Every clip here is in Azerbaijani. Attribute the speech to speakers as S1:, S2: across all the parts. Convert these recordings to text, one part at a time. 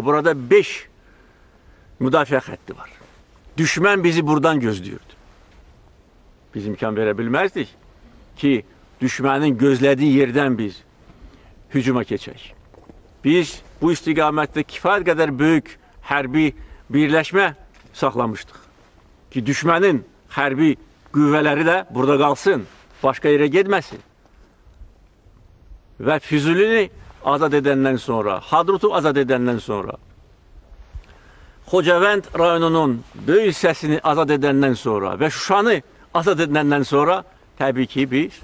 S1: burada 5 müdafiə xətti var. Düşmən bizi buradan gözləyirdi. Biz imkan verə bilməzdik ki, düşmənin gözlədiyi yerdən biz hücuma keçək. Biz bu istiqamətdə kifayət qədər böyük hərbi birləşmə saxlamışdıq ki, düşmənin hərbi qüvvələri də burada qalsın, başqa yerə getməsin. Və Füzulini azad edəndən sonra, Hadrutu azad edəndən sonra, Xocavənd rayonunun böyük hissəsini azad edəndən sonra və Şuşanı azad edəndən sonra təbii ki, biz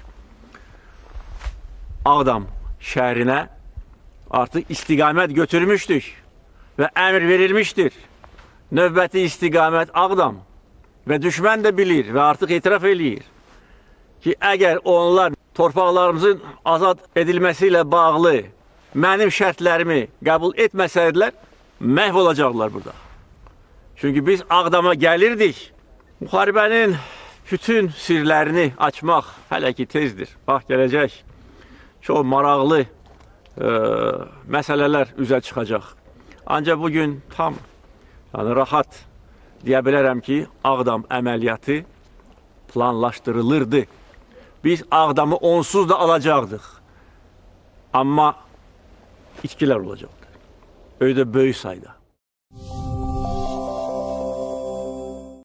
S1: Ağdam şəhərinə artıq istiqamət götürmüşdük və əmr verilmişdir. Növbəti istiqamət Ağdam və düşmən də bilir və artıq etiraf eləyir ki, əgər onlar torpaqlarımızın azad edilməsi ilə bağlı mənim şərtlərimi qəbul etməsəydilər, məhv olacaqlar burada. Çünki biz Ağdama gəlirdik, müharibənin bütün sirlərini açmaq hələ ki tezdir. Bax, gələcək, çox maraqlı məsələlər üzə çıxacaq. Ancaq bugün tam rahat deyə bilərəm ki, Ağdam əməliyyatı planlaşdırılırdı. Biz Ağdamı onsuz da alacaqdıq. Amma itkilər olacaqdır. Öyle böyük sayda.